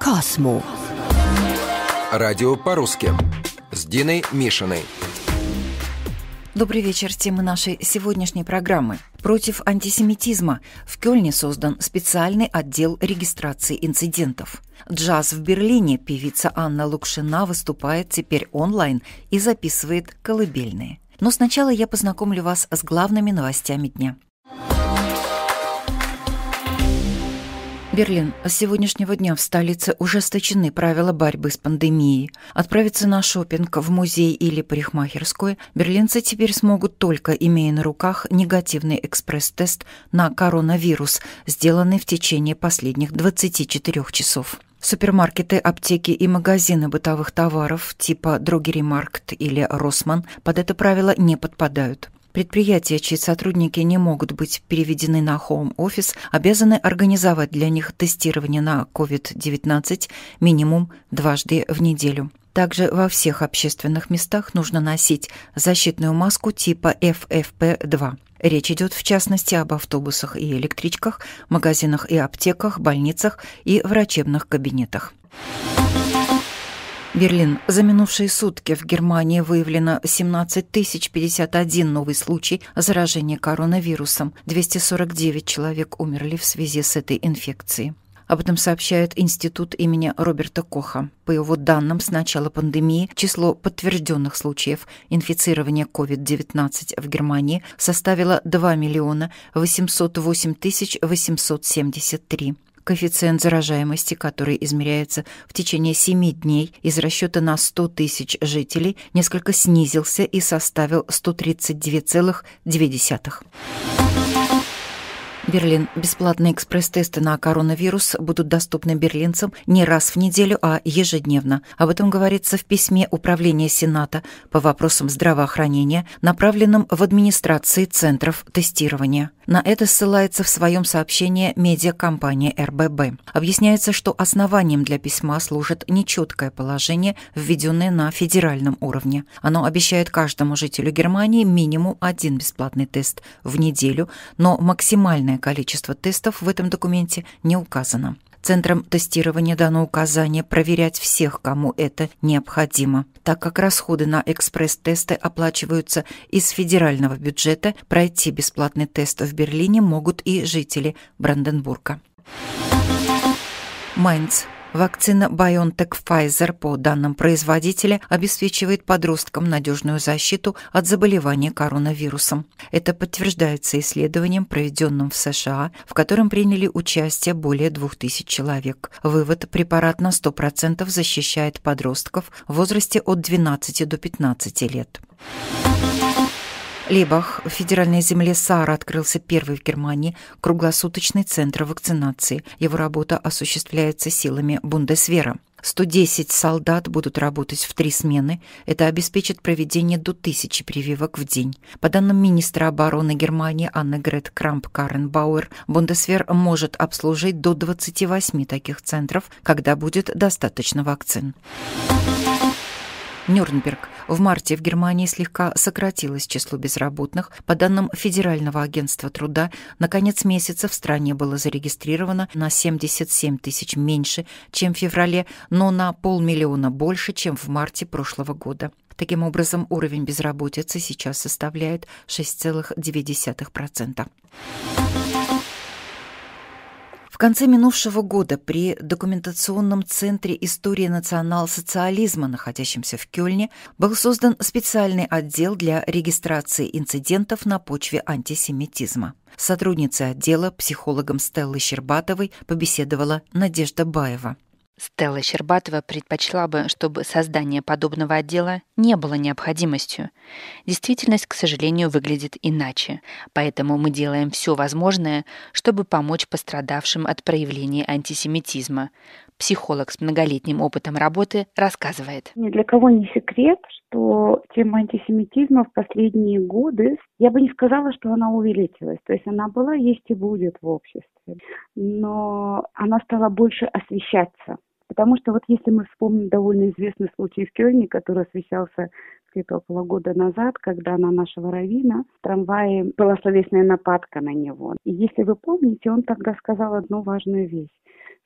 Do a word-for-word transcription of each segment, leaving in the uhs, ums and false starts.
Cosmo. Радио по-русски с Диной Мишиной. Добрый вечер. Темы нашей сегодняшней программы. Против антисемитизма. В Кёльне создан специальный отдел регистрации инцидентов. Джаз в Берлине. Певица Анна Лукшина выступает теперь онлайн и записывает колыбельные. Но сначала я познакомлю вас с главными новостями дня. Берлин. С сегодняшнего дня в столице ужесточены правила борьбы с пандемией. Отправиться на шопинг, в музей или парикмахерскую берлинцы теперь смогут только имея на руках негативный экспресс-тест на коронавирус, сделанный в течение последних двадцати четырёх часов. Супермаркеты, аптеки и магазины бытовых товаров типа Дрогеримаркт или Росман под это правило не подпадают. Предприятия, чьи сотрудники не могут быть переведены на хоум-офис, обязаны организовать для них тестирование на ковид девятнадцать минимум дважды в неделю. Также во всех общественных местах нужно носить защитную маску типа эф эф пэ два. Речь идет в частности об автобусах и электричках, магазинах и аптеках, больницах и врачебных кабинетах. Берлин. За минувшие сутки в Германии выявлено семнадцать тысяч пятьдесят один новый случай заражения коронавирусом. двести сорок девять человек умерли в связи с этой инфекцией. Об этом сообщает Институт имени Роберта Коха. По его данным, с начала пандемии число подтвержденных случаев инфицирования ковид девятнадцать в Германии составило два миллиона восемьсот восемь тысяч восемьсот семьдесят три. Коэффициент заражаемости, который измеряется в течение семи дней из расчета на сто тысяч жителей, несколько снизился и составил сто тридцать два целых две десятых. Берлин. Бесплатные экспресс-тесты на коронавирус будут доступны берлинцам не раз в неделю, а ежедневно. Об этом говорится в письме Управления Сената по вопросам здравоохранения, направленном в администрации центров тестирования. На это ссылается в своем сообщении медиакомпания эр бэ бэ. Объясняется, что основанием для письма служит нечеткое положение, введенное на федеральном уровне. Оно обещает каждому жителю Германии минимум один бесплатный тест в неделю, но максимальное количество тестов в этом документе не указано. Центрам тестирования дано указание проверять всех, кому это необходимо. Так как расходы на экспресс-тесты оплачиваются из федерального бюджета, пройти бесплатный тест в Берлине могут и жители Бранденбурга. Майнц. Вакцина BioNTech Pfizer, по данным производителя, обеспечивает подросткам надежную защиту от заболевания коронавирусом. Это подтверждается исследованием, проведенным в США, в котором приняли участие более двух тысяч человек. Вывод: препарат на сто процентов защищает подростков в возрасте от двенадцати до пятнадцати лет. Лейбах. В федеральной земле Саара открылся первый в Германии круглосуточный центр вакцинации. Его работа осуществляется силами Бундесвера. сто десять солдат будут работать в три смены. Это обеспечит проведение до тысячи прививок в день. По данным министра обороны Германии Аннегрет Крамп-Карренбауэр, Бундесвер может обслужить до двадцати восьми таких центров, когда будет достаточно вакцин. Нюрнберг. В марте в Германии слегка сократилось число безработных. По данным Федерального агентства труда, на конец месяца в стране было зарегистрировано на семьдесят семь тысяч меньше, чем в феврале, но на полмиллиона больше, чем в марте прошлого года. Таким образом, уровень безработицы сейчас составляет шесть целых две десятых процента. В конце минувшего года при документационном центре истории национал-социализма, находящемся в Кёльне, был создан специальный отдел для регистрации инцидентов на почве антисемитизма. С сотрудницей отдела, психологом Стеллой Щербатовой, побеседовала Надежда Баева. Стелла Щербатова предпочла бы, чтобы создание подобного отдела не было необходимостью. Действительность, к сожалению, выглядит иначе, поэтому мы делаем все возможное, чтобы помочь пострадавшим от проявления антисемитизма. Психолог с многолетним опытом работы рассказывает. Ни для кого не секрет, что тема антисемитизма в последние годы, я бы не сказала, что она увеличилась. То есть она была, есть и будет в обществе. Но она стала больше освещаться. Потому что вот если мы вспомним довольно известный случай в Кёльне, который освещался где-то около года назад, когда на нашего раввина в трамвае была словесная нападка на него. И если вы помните, он тогда сказал одну важную вещь,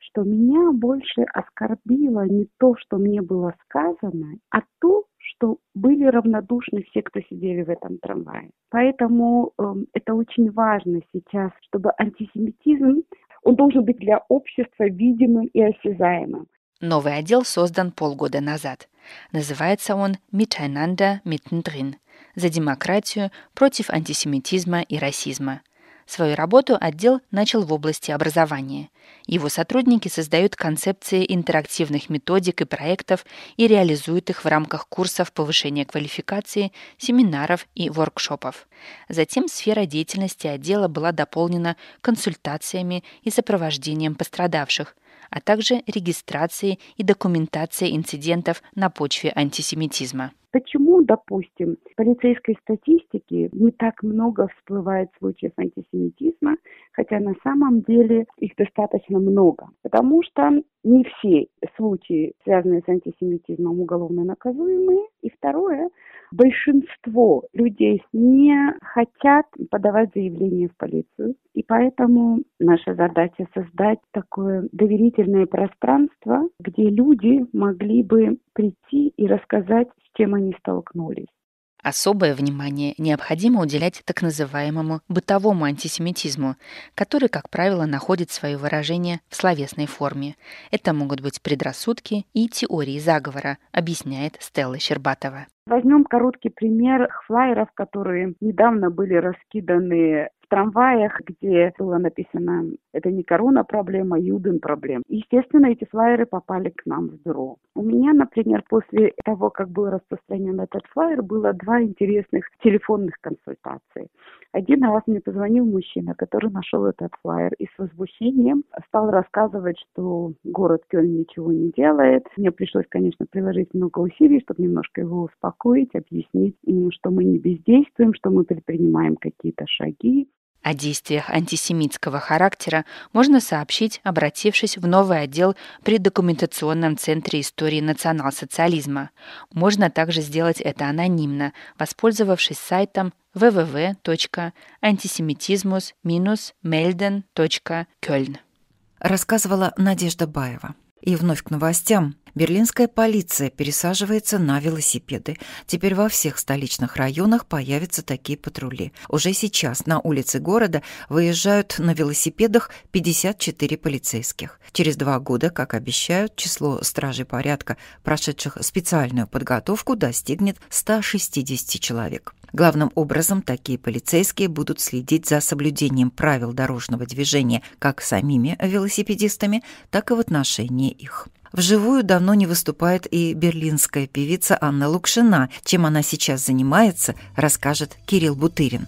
что меня больше оскорбило не то, что мне было сказано, а то, что были равнодушны все, кто сидели в этом трамвае. Поэтому э, это очень важно сейчас, чтобы антисемитизм, он должен быть для общества видимым и осязаемым. Новый отдел создан полгода назад. Называется он «Miteinander mittendrin» – «За демократию против антисемитизма и расизма». Свою работу отдел начал в области образования. Его сотрудники создают концепции интерактивных методик и проектов и реализуют их в рамках курсов повышения квалификации, семинаров и воркшопов. Затем сфера деятельности отдела была дополнена консультациями и сопровождением пострадавших, а также регистрацией и документацией инцидентов на почве антисемитизма. Почему, допустим, в полицейской статистике не так много всплывает случаев антисемитизма, хотя на самом деле их достаточно много? Потому что не все случаи, связанные с антисемитизмом, уголовно наказуемые. И второе, большинство людей не хотят подавать заявление в полицию. И поэтому наша задача создать такое доверительное пространство, где люди могли бы прийти и рассказать, с чем они столкнулись. Особое внимание необходимо уделять так называемому бытовому антисемитизму, который, как правило, находит свое выражение в словесной форме. Это могут быть предрассудки и теории заговора, объясняет Стелла Щербатова. Возьмем короткий пример флаеров, которые недавно были раскиданы в трамваях, где было написано «Это не корона проблема, Юден проблема». Естественно, эти флаеры попали к нам в бюро. У меня, например, после того, как был распространен этот флаер, было два интересных телефонных консультации. Один раз мне позвонил мужчина, который нашел этот флаер и с возмущением стал рассказывать, что город Кёльн ничего не делает. Мне пришлось, конечно, приложить много усилий, чтобы немножко его успокоить, объяснить ему, что мы не бездействуем, что мы предпринимаем какие-то шаги. О действиях антисемитского характера можно сообщить, обратившись в новый отдел при Документационном центре истории национал-социализма. Можно также сделать это анонимно, воспользовавшись сайтом дабл ю дабл ю дабл ю точка антисемитизмус мельден точка кёльн. Рассказывала Надежда Баева. И вновь к новостям. Берлинская полиция пересаживается на велосипеды. Теперь во всех столичных районах появятся такие патрули. Уже сейчас на улицы города выезжают на велосипедах пятьдесят четыре полицейских. Через два года, как обещают, число стражей порядка, прошедших специальную подготовку, достигнет ста шестидесяти человек. Главным образом, такие полицейские будут следить за соблюдением правил дорожного движения как самими велосипедистами, так и в отношении их. Вживую давно не выступает и берлинская певица Анна Лукшина. Чем она сейчас занимается, расскажет Кирилл Бутырин.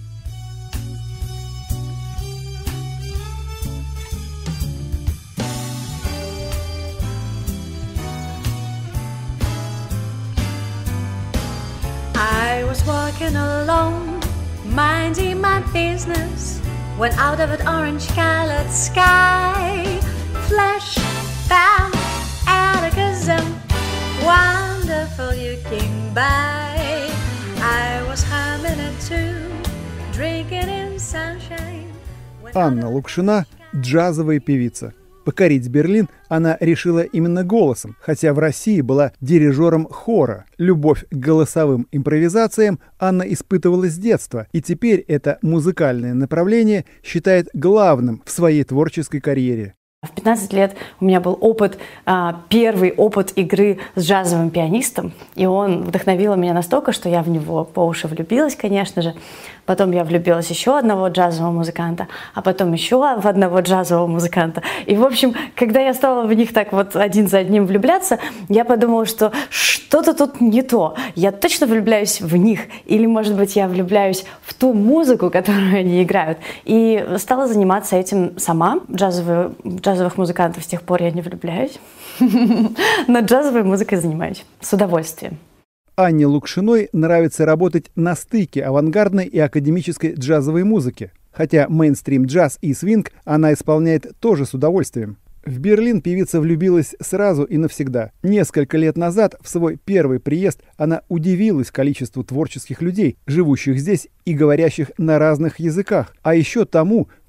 I was walking alone, minding my business, when out of an orange-colored sky, flash, bam, anarchism, wonderful you came by. I was humming a tune, drinking in sunshine. Анна Лукшина – джазовая певица. Покорить Берлин она решила именно голосом, хотя в России была дирижером хора. Любовь к голосовым импровизациям Анна испытывала с детства, и теперь это музыкальное направление считает главным в своей творческой карьере. В пятнадцать лет у меня был опыт, первый опыт игры с джазовым пианистом, и он вдохновил меня настолько, что я в него по уши влюбилась, конечно же. Потом я влюбилась еще одного джазового музыканта, а потом еще в одного джазового музыканта. И, в общем, когда я стала в них так вот один за одним влюбляться, я подумала, что что-то тут не то. Я точно влюбляюсь в них, или, может быть, я влюбляюсь в ту музыку, которую они играют. И стала заниматься этим сама. Джазовые, джазовых музыкантов с тех пор я не влюбляюсь, но джазовой музыкой занимаюсь с удовольствием. Анне Лукшиной нравится работать на стыке авангардной и академической джазовой музыки, хотя мейнстрим-джаз и свинг она исполняет тоже с удовольствием. В Берлин певица влюбилась сразу и навсегда. Несколько лет назад, в свой первый приезд, она удивилась количеству творческих людей, живущих здесь и говорящих на разных языках, а еще тому,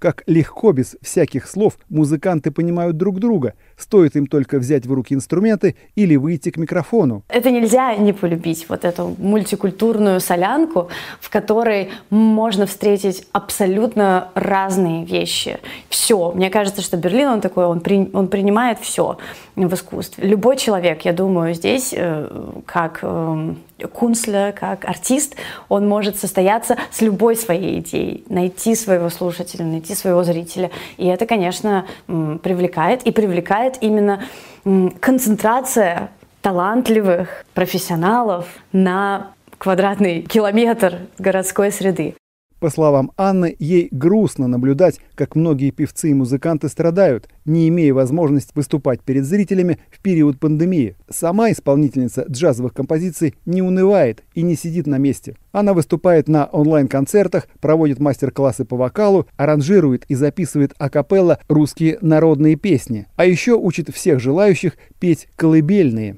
как легко без всяких слов музыканты понимают друг друга. Стоит им только взять в руки инструменты или выйти к микрофону. Это нельзя не полюбить, вот эту мультикультурную солянку, в которой можно встретить абсолютно разные вещи. Все. Мне кажется, что Берлин, он такой, он, при, он принимает все в искусстве. Любой человек, я думаю, здесь, как кунстлер, как артист, он может состояться с любой своей идеей, найти своего слушателя, найти своего зрителя. И это, конечно, привлекает. И привлекает именно концентрация талантливых профессионалов на квадратный километр городской среды. По словам Анны, ей грустно наблюдать, как многие певцы и музыканты страдают, не имея возможности выступать перед зрителями в период пандемии. Сама исполнительница джазовых композиций не унывает и не сидит на месте. Она выступает на онлайн-концертах, проводит мастер-классы по вокалу, аранжирует и записывает акапелла русские народные песни, а еще учит всех желающих петь колыбельные.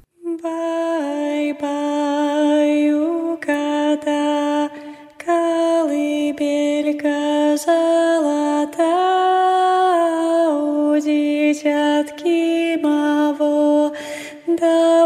Колыбелька золота у дитятки моего, да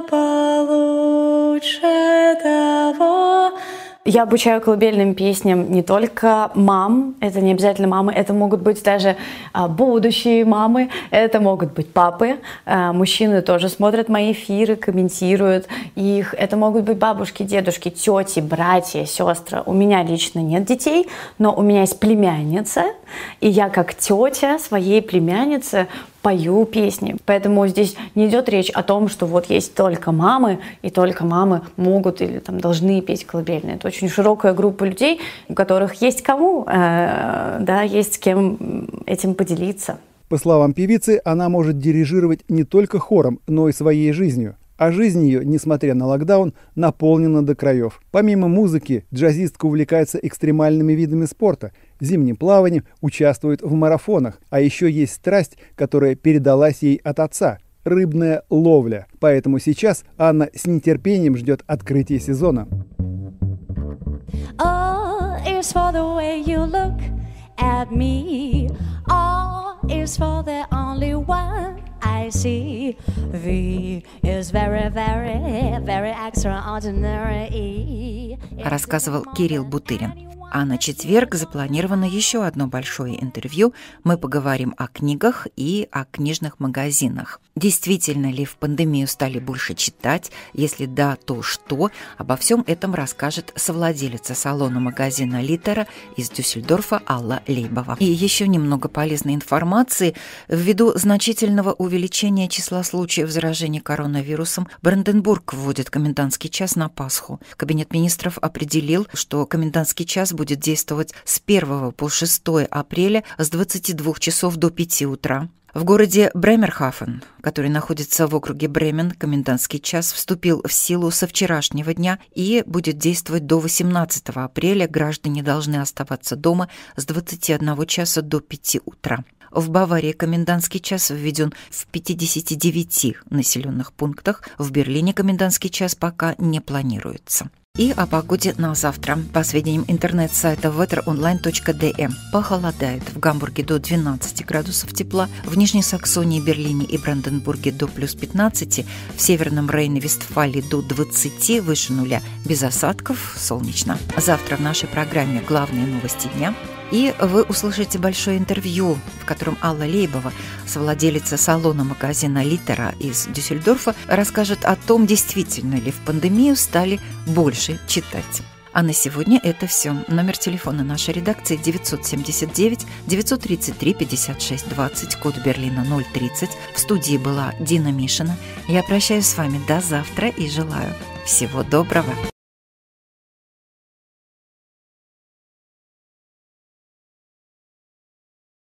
получше того. Я обучаю колыбельным песням не только мам, это не обязательно мамы, это могут быть даже а, будущие мамы, это могут быть папы, а, мужчины тоже смотрят мои эфиры, комментируют их, это могут быть бабушки, дедушки, тети, братья, сестры. У меня лично нет детей, но у меня есть племянница, и я как тетя своей племяннице пою песни. Поэтому здесь не идет речь о том, что вот есть только мамы, и только мамы могут или там должны петь колыбельные. Это очень широкая группа людей, у которых есть кому, э, да, есть с кем этим поделиться. По словам певицы, она может дирижировать не только хором, но и своей жизнью. А жизнь ее, несмотря на локдаун, наполнена до краев. Помимо музыки, джазистка увлекается экстремальными видами спорта, зимним плаванием, участвует в марафонах. А еще есть страсть, которая передалась ей от отца – рыбная ловля. Поэтому сейчас Анна с нетерпением ждет открытия сезона. All is for the way you look at me. All is for the only one I see. V is very, very, very extraordinary. Рассказывал Кирилл Бутырин. А на четверг запланировано еще одно большое интервью. Мы поговорим о книгах и о книжных магазинах. Действительно ли в пандемию стали больше читать? Если да, то что? Обо всем этом расскажет совладелица салона магазина «Литера» из Дюссельдорфа Алла Лейбова. И еще немного полезной информации. Ввиду значительного увеличения числа случаев заражения коронавирусом, Бранденбург вводит комендантский час на Пасху. Кабинет министров определил, что комендантский час будет действовать с первого по шестое апреля с двадцати двух часов до пяти утра. В городе Бремерхафен, который находится в округе Бремен, комендантский час вступил в силу со вчерашнего дня и будет действовать до восемнадцатого апреля. Граждане должны оставаться дома с двадцати одного часа до пяти утра. В Баварии комендантский час введен в пятидесяти девяти населенных пунктах. В Берлине комендантский час пока не планируется. И о погоде на завтра. По сведениям интернет-сайта weatheronline точка ди эм, похолодает. В Гамбурге до двенадцати градусов тепла, в Нижней Саксонии, Берлине и Бранденбурге до плюс пятнадцати, в Северном Рейне-Вестфалии до двадцати, выше нуля, без осадков, солнечно. Завтра в нашей программе главные новости дня. И вы услышите большое интервью, в котором Алла Лейбова, совладелица салона магазина «Литера» из Дюссельдорфа, расскажет о том, действительно ли в пандемию стали больше читать. А на сегодня это все. Номер телефона нашей редакции девятьсот семьдесят девять девятьсот тридцать три пятьдесят шесть двадцать, код Берлина ноль тридцать. В студии была Дина Мишина. Я прощаюсь с вами до завтра и желаю всего доброго.